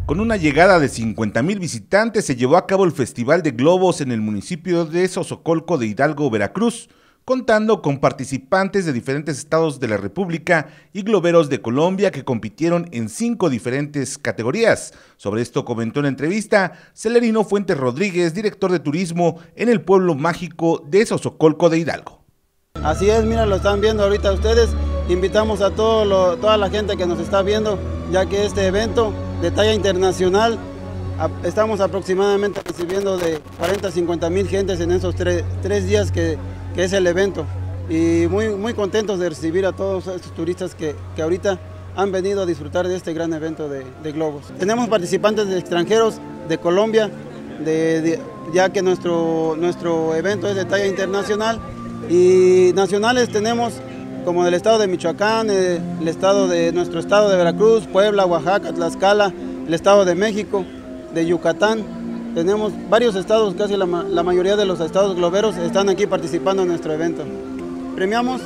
Con una llegada de 50,000 visitantes se llevó a cabo el Festival de Globos en el municipio de Xozocolco de Hidalgo, Veracruz, contando con participantes de diferentes estados de la República y globeros de Colombia que compitieron en 5 diferentes categorías. Sobre esto comentó en entrevista Celerino Fuentes Rodríguez, director de turismo en el pueblo mágico de Xozocolco de Hidalgo. Así es, mira, lo están viendo ahorita ustedes. Invitamos a toda la gente que nos está viendo, ya que este evento de talla internacional, estamos aproximadamente recibiendo de 40 a 50,000 gentes en esos tres días que es el evento. Y muy contentos de recibir a todos estos turistas que ahorita han venido a disfrutar de este gran evento de globos. Tenemos participantes de extranjeros, de Colombia, ya que nuestro evento es de talla internacional, y nacionales tenemos como del estado de Michoacán, nuestro estado de Veracruz, Puebla, Oaxaca, Tlaxcala, el estado de México, de Yucatán. Tenemos varios estados, casi la mayoría de los estados globeros están aquí participando en nuestro evento. Premiamos,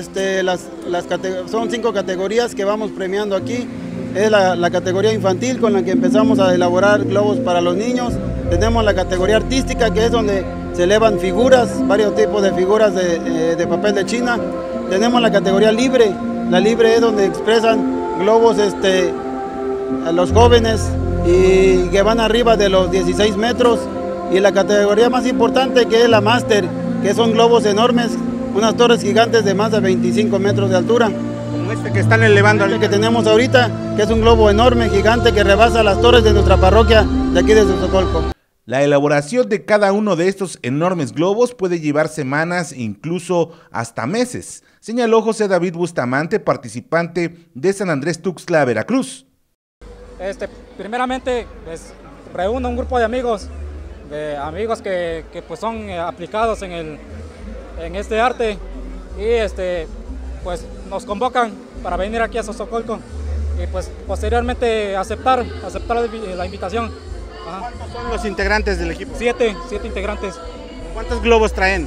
son 5 categorías que vamos premiando aquí. Es la categoría infantil, con la que empezamos a elaborar globos para los niños. Tenemos la categoría artística, que es donde se elevan figuras, varios tipos de figuras de papel de China. Tenemos la categoría libre. La libre es donde expresan globos a los jóvenes y que van arriba de los 16 metros. Y la categoría más importante, que es la máster, que son globos enormes, unas torres gigantes de más de 25 metros de altura. Como este que están elevando. Este que tenemos ahorita, que es un globo enorme, gigante, que rebasa las torres de nuestra parroquia de aquí de Xozocolco. La elaboración de cada uno de estos enormes globos puede llevar semanas e incluso hasta meses, señaló José David Bustamante, participante de San Andrés Tuxtla, Veracruz. Primeramente, pues, reúno un grupo de amigos que pues son aplicados en este arte, y pues nos convocan para venir aquí a Xozocolco y pues posteriormente aceptar la invitación. Ajá. ¿Cuántos son los integrantes del equipo? 7 integrantes. ¿Cuántos globos traen?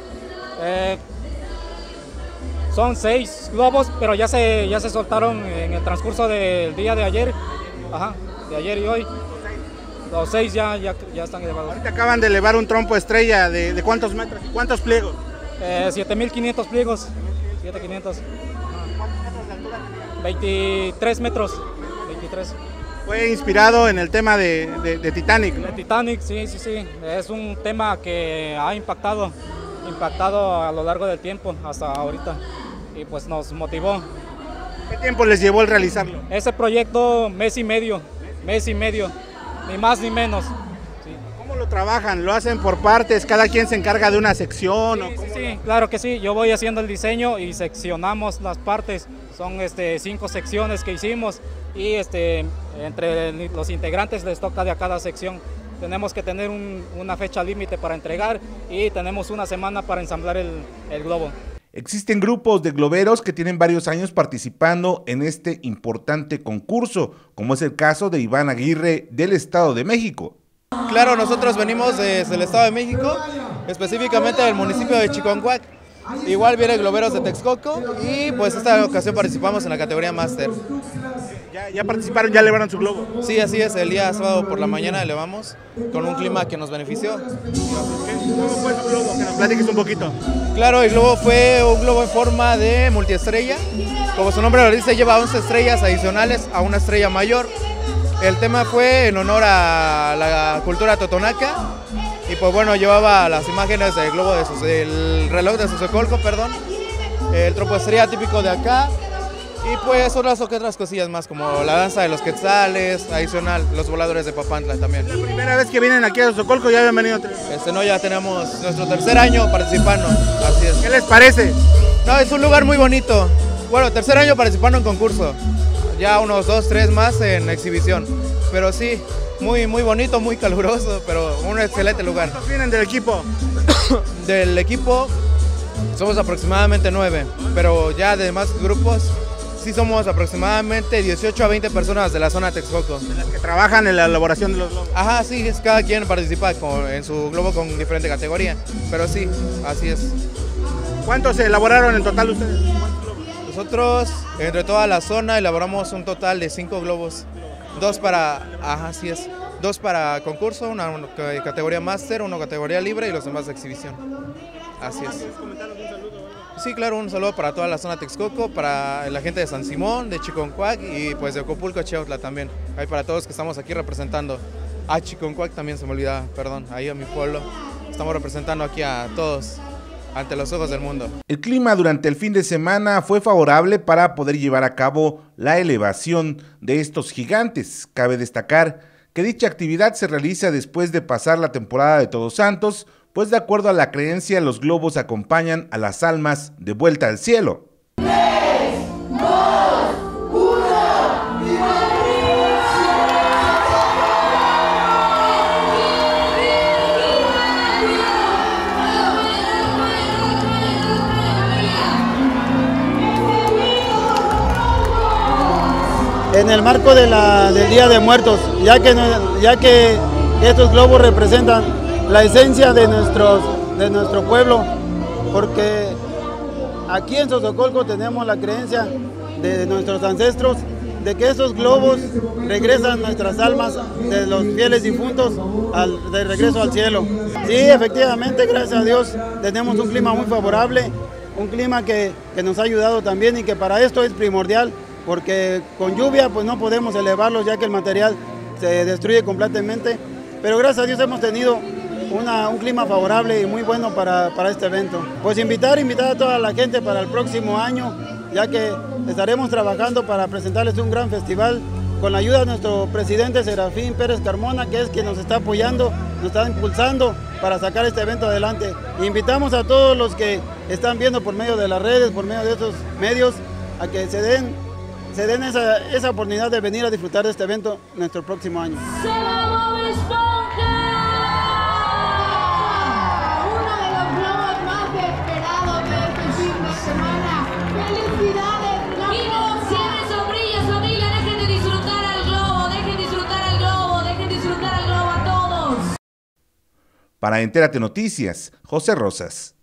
Son 6 globos, pero ya se soltaron en el transcurso del día de ayer. Ajá, de ayer y hoy. Los 6 ya están elevados. Ahorita acaban de elevar un trompo estrella de ¿cuántos metros? ¿Cuántos pliegos? 7,500 pliegos. 7,500. ¿Cuántos metros de altura? 23 metros. 23. Fue inspirado en el tema de Titanic, ¿no? De Titanic, sí. Es un tema que ha impactado a lo largo del tiempo hasta ahorita, y pues nos motivó. ¿Qué tiempo les llevó el realizarlo? Ese proyecto, mes y medio, ni más ni menos. Sí. ¿Cómo lo trabajan? ¿Lo hacen por partes? ¿Cada quien se encarga de una sección? Sí, claro que sí. Yo voy haciendo el diseño y seccionamos las partes. Son 5 secciones que hicimos, y entre los integrantes les toca de a cada sección. Tenemos que tener una fecha límite para entregar, y tenemos una semana para ensamblar el globo. Existen grupos de globeros que tienen varios años participando en este importante concurso, como es el caso de Iván Aguirre del Estado de México. Claro, nosotros venimos desde el Estado de México, específicamente del municipio de Chiconcuac. Igual vienen globeros de Texcoco, y pues esta ocasión participamos en la categoría Máster. ¿Ya participaron, ya elevaron su globo? Sí, así es, el día sábado por la mañana elevamos, con un clima que nos benefició. ¿Cómo fue su globo? Que nos platiques un poquito. Claro, el globo fue un globo en forma de multiestrella. Como su nombre lo dice, lleva 11 estrellas adicionales a una estrella mayor. El tema fue en honor a la cultura totonaca, y pues bueno, llevaba las imágenes del globo del reloj de Xozocolco, el trompo estrella típico de acá, y pues otras cosillas más, como la danza de los quetzales, adicional, los voladores de Papantla también. ¿Es la primera vez que vienen aquí a Xozocolco? ¿Ya habían venido? No, ya tenemos nuestro 3er año participando, así es. ¿Qué les parece? No, es un lugar muy bonito. Bueno, 3er año participando en concurso, ya unos 2, 3 más en exhibición, pero sí, muy bonito, muy caluroso, pero un excelente lugar. ¿Cuántos vienen del equipo? Del equipo somos aproximadamente 9, pero ya de demás grupos sí somos aproximadamente 18 a 20 personas de la zona de Texcoco. De las que trabajan en la elaboración de los globos. Ajá, sí, cada quien participa en su globo con diferente categoría, pero sí, así es. ¿Cuántos se elaboraron en total ustedes? Nosotros, entre toda la zona, elaboramos un total de 5 globos. 2 para concurso, una categoría máster, una categoría libre y los demás de exhibición. Así es. Sí, claro, un saludo para toda la zona Texcoco, para la gente de San Simón, de Chiconcuac y pues de Acapulco, Chiautla también. Ahí para todos que estamos aquí representando a Chiconcuac, también se me olvidaba, perdón, ahí a mi pueblo. Estamos representando aquí a todos ante los ojos del mundo. El clima durante el fin de semana fue favorable para poder llevar a cabo la elevación de estos gigantes. Cabe destacar que dicha actividad se realiza después de pasar la temporada de Todos Santos, pues de acuerdo a la creencia, los globos acompañan a las almas de vuelta al cielo. 3, 2, 1, en el marco del Día de Muertos, ya que estos globos representan la esencia de nuestro pueblo, porque aquí en Xozocolco tenemos la creencia de nuestros ancestros de que estos globos regresan nuestras almas de los fieles difuntos de regreso al cielo. Sí, efectivamente, gracias a Dios tenemos un clima muy favorable, un clima que nos ha ayudado también y que para esto es primordial, porque con lluvia pues no podemos elevarlos ya que el material se destruye completamente, pero gracias a Dios hemos tenido un clima favorable y muy bueno para este evento. Pues invitar a toda la gente para el próximo año, ya que estaremos trabajando para presentarles un gran festival con la ayuda de nuestro presidente Serafín Pérez Carmona, que es quien nos está apoyando, nos está impulsando para sacar este evento adelante. Invitamos a todos los que están viendo por medio de las redes, por medio de estos medios, a que se den esa oportunidad de venir a disfrutar de este evento nuestro próximo año. Para Entérate Noticias, José Rosas.